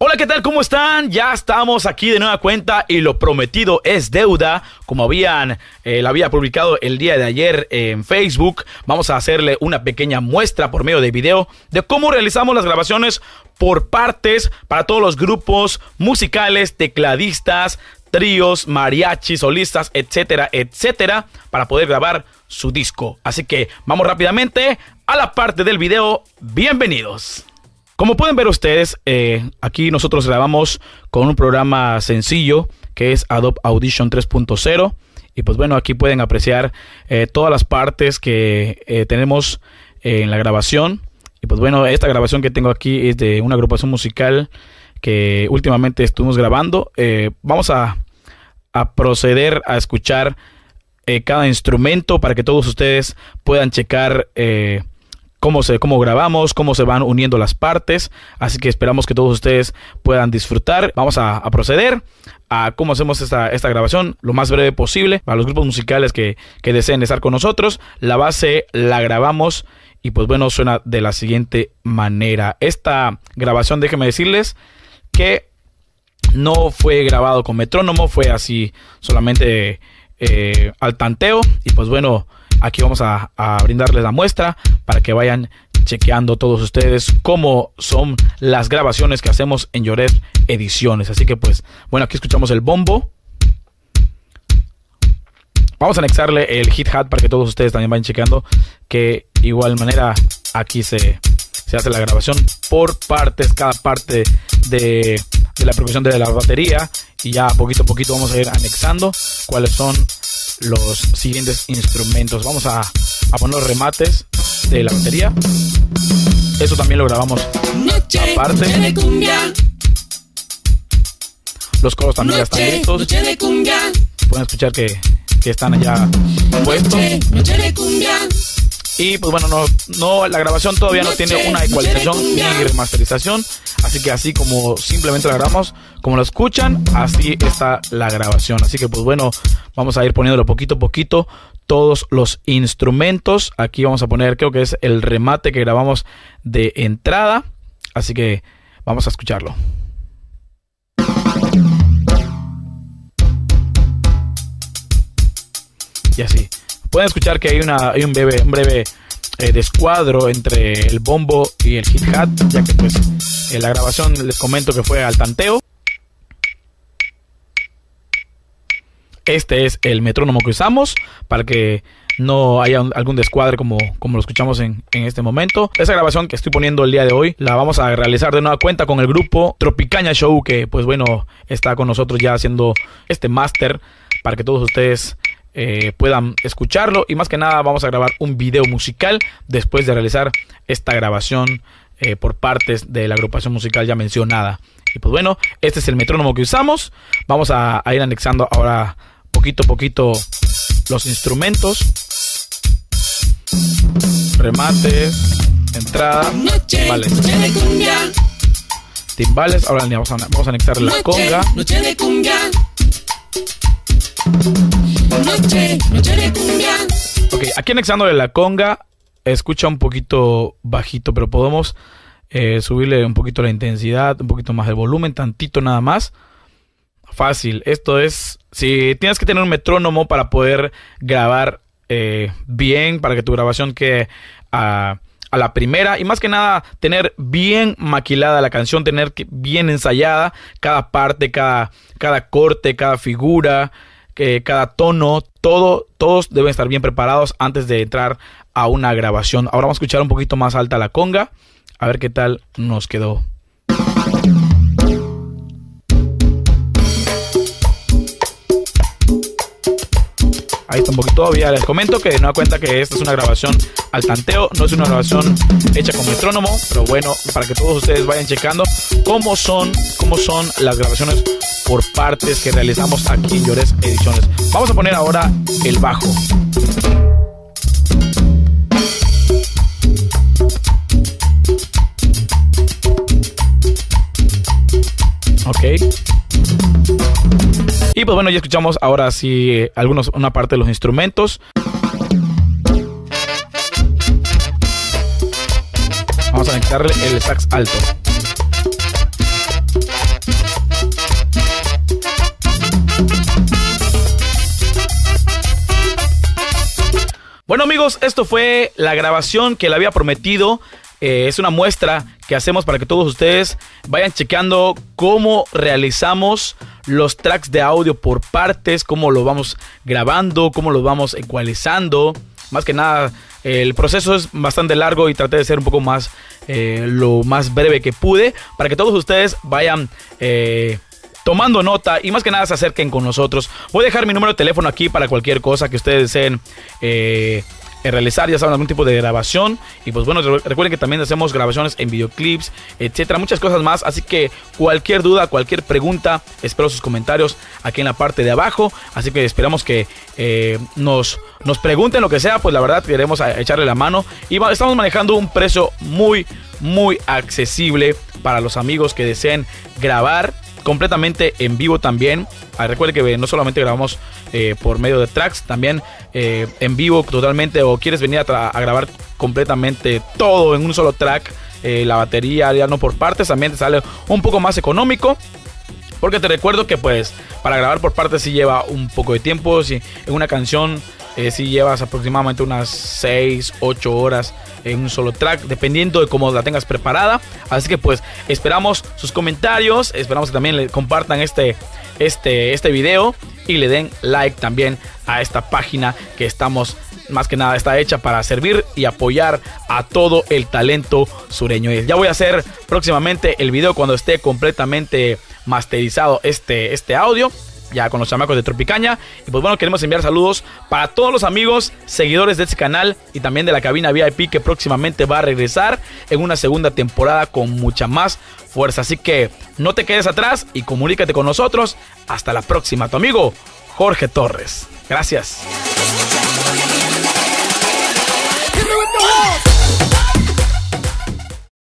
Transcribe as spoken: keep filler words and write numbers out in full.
Hola, ¿qué tal? ¿Cómo están? Ya estamos aquí de nueva cuenta y lo prometido es deuda. Como habían, eh, la había publicado el día de ayer en Facebook, vamos a hacerle una pequeña muestra por medio de video de cómo realizamos las grabaciones por partes para todos los grupos musicales, tecladistas, tríos, mariachis, solistas, etcétera, etcétera, para poder grabar su disco. Así que vamos rápidamente a la parte del video. Bienvenidos. Como pueden ver ustedes, eh, aquí nosotros grabamos con un programa sencillo que es Adobe Audition tres punto cero. Y pues bueno, aquí pueden apreciar eh, todas las partes que eh, tenemos eh, en la grabación. Y pues bueno, esta grabación que tengo aquí es de una agrupación musical que últimamente estuvimos grabando. Eh, vamos a, a proceder a escuchar eh, cada instrumento para que todos ustedes puedan checar eh, Cómo, se, cómo grabamos, cómo se van uniendo las partes. Así que esperamos que todos ustedes puedan disfrutar. Vamos a, a proceder a cómo hacemos esta, esta grabación lo más breve posible. Para los grupos musicales que, que deseen estar con nosotros, la base la grabamos y pues bueno, suena de la siguiente manera. Esta grabación, déjenme decirles que no fue grabado con metrónomo, fue así solamente eh, al tanteo. Y pues bueno, aquí vamos a, a brindarles la muestra para que vayan chequeando todos ustedes cómo son las grabaciones que hacemos en Lloret Ediciones. Así que pues, bueno, aquí escuchamos el bombo. Vamos a anexarle el hit hat para que todos ustedes también vayan chequeando que igual manera aquí se, se hace la grabación por partes, cada parte de, de la percusión de la batería. Y ya poquito a poquito vamos a ir anexando cuáles son los siguientes instrumentos. Vamos a, a poner los remates de la batería. Eso también lo grabamos noche, aparte. Noche de cumbia. Los coros también noche, ya están listos. Noche de cumbia. Pueden escuchar que, que están allá puestos. Noche, noche de cumbia. Y pues bueno, no, no, la grabación todavía no tiene una ecualización ni remasterización. Así que así como simplemente la grabamos, como lo escuchan, así está la grabación. Así que pues bueno, vamos a ir poniéndolo poquito a poquito todos los instrumentos. Aquí vamos a poner, creo que es el remate que grabamos de entrada. Así que vamos a escucharlo. Y así. Pueden escuchar que hay, una, hay un breve, un breve eh, descuadro entre el bombo y el hit hat, ya que pues en la grabación les comento que fue al tanteo. Este es el metrónomo que usamos para que no haya un, algún descuadre como, como lo escuchamos en, en este momento. Esa grabación que estoy poniendo el día de hoy la vamos a realizar de nueva cuenta con el grupo Tropicaña Show, que pues bueno, está con nosotros ya haciendo este máster para que todos ustedes Eh, puedan escucharlo. Y más que nada vamos a grabar un video musical después de realizar esta grabación eh, por partes de la agrupación musical ya mencionada. Y pues bueno, este es el metrónomo que usamos. Vamos a, a ir anexando ahora poquito a poquito los instrumentos, remates, entrada, timbales, timbales. Ahora vamos a, vamos a anexar la conga. Noche de cumbia. Noche, noche de cumbia. Ok, aquí anexándole la conga, escucha un poquito bajito, pero podemos eh, subirle un poquito la intensidad, un poquito más el volumen, tantito nada más. Fácil, esto es, si tienes que tener un metrónomo para poder grabar eh, bien, para que tu grabación quede a, a la primera. Y más que nada, tener bien maquilada la canción, tener que, bien ensayada cada parte, cada, cada corte, cada figura, Eh, cada tono, todo, todos deben estar bien preparados antes de entrar a una grabación. Ahora vamos a escuchar un poquito más alta la conga, a ver qué tal nos quedó. Ahí está un poquito todavía. Les comento que de nueva cuenta que esta es una grabación al tanteo, no es una grabación hecha con metrónomo, pero bueno, para que todos ustedes vayan checando cómo son, cómo son las grabaciones por partes que realizamos aquí en Lloret Ediciones. Vamos a poner ahora el bajo. Ok. Y pues bueno, ya escuchamos ahora sí eh, algunos, una parte de los instrumentos. Vamos a conectarle el sax alto. amigos, esto fue la grabación que le había prometido. Eh, es una muestra que hacemos para que todos ustedes vayan chequeando cómo realizamos los tracks de audio por partes, cómo lo vamos grabando, cómo lo vamos ecualizando. Más que nada, eh, el proceso es bastante largo y traté de ser un poco más, eh, lo más breve que pude, para que todos ustedes vayan eh, tomando nota y más que nada se acerquen con nosotros. Voy a dejar mi número de teléfono aquí para cualquier cosa que ustedes deseen eh, realizar, ya saben, algún tipo de grabación. Y pues bueno, recuerden que también hacemos grabaciones en videoclips, etcétera, muchas cosas más. Así que cualquier duda, cualquier pregunta, espero sus comentarios aquí en la parte de abajo. Así que esperamos que eh, nos, nos pregunten lo que sea, pues la verdad queremos echarle la mano. Y estamos manejando un precio muy, muy accesible para los amigos que deseen grabar completamente en vivo también. Ah, recuerde que no solamente grabamos eh, por medio de tracks, también eh, en vivo totalmente, o quieres venir a, a grabar completamente todo en un solo track, eh, la batería ya no por partes, también te sale un poco más económico. Porque te recuerdo que pues para grabar por partes sí lleva un poco de tiempo. Si en una canción eh, sí llevas aproximadamente unas seis, ocho horas en un solo track, dependiendo de cómo la tengas preparada. Así que pues esperamos sus comentarios, esperamos que también le compartan este, este, este video y le den like también a esta página que estamos, más que nada está hecha para servir y apoyar a todo el talento sureño. Ya voy a hacer próximamente el video cuando esté completamente masterizado este, este audio, ya con los chamacos de Tropicaña. Y pues bueno, queremos enviar saludos para todos los amigos seguidores de este canal y también de la cabina V I P, que próximamente va a regresar en una segunda temporada con mucha más fuerza. Así que no te quedes atrás y comunícate con nosotros. Hasta la próxima, tu amigo Jorge Torres. Gracias.